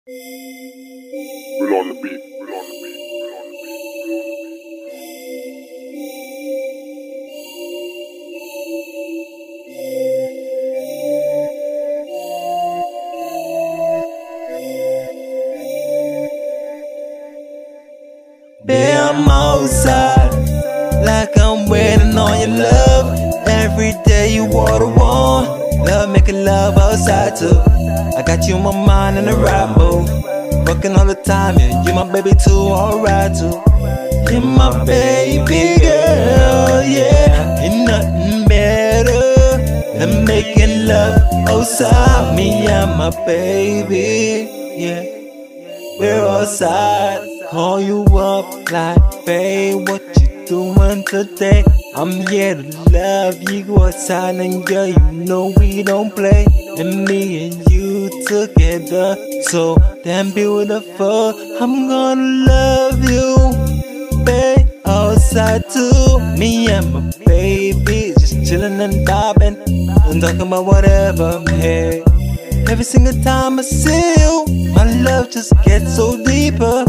We're on the beat. We're on the beat. We're on the beat. We're on the beat. Babe, I'm outside, like I'm waiting on your love. Every day you water warm, love making love outside too. I got you in my mind in the right mood, fucking all the time, yeah, you my baby too, alright too. You're my baby girl, yeah, ain't nothing better than making love outside. Me and my baby, yeah, we're outside. Call you up like, babe, what you doing today? I'm here to love you outside, and girl, you know we don't play. And me and you together, so damn beautiful. I'm gonna love you, babe, outside too. Me and my baby just chillin' and vibing and talking about whatever, hey. Every single time I see you, my love just gets so deeper.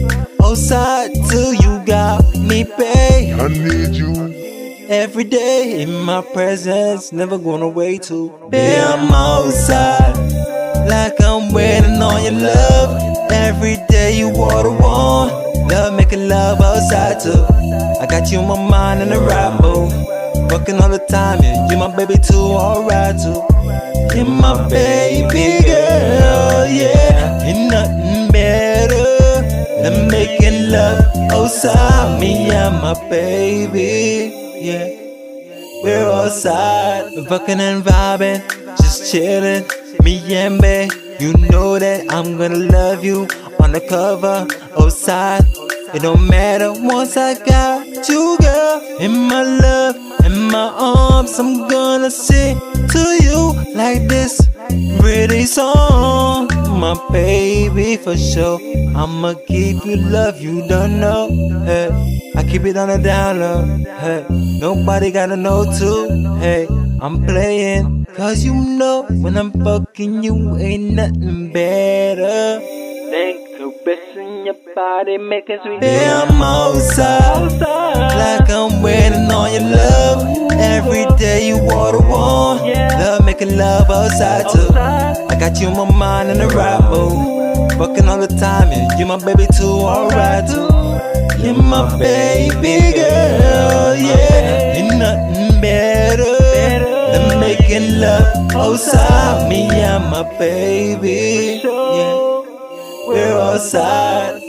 Outside too, you got me, babe. I need you every day in my presence, never going away too. Babe, I'm outside, like I'm waiting on your love. Every day you water warm, love making love outside too. I got you in my mind in the right mood, fucking all the time, yeah, you my baby too, alright too. You're my baby girl, yeah, ain't nothing better than making love outside. Me and my baby, yeah, we're outside, fucking and vibing, just chilling. Me and babe, you know that I'm gonna love you on the cover, outside. It don't matter once I got you, girl, in my love, in my arms. I'm gonna sing to you like this pretty song, my baby, for sure. I'ma keep you love, you don't know, hey. I keep it on the down low, hey. Nobody gotta know too, hey. I'm playing, cause you know when I'm fucking you ain't nothing better. Thank you, caressing your body, making sweet. Yeah, I'm outside, like I'm waiting on your love. Every day you water warm, love making love outside too. I got you in my mind in the right mood, fucking all the time, yeah, you my baby too, alright too. You're my baby girl, yeah, ain't nothing better than making love outside. Me and my baby, yeah, we're outside.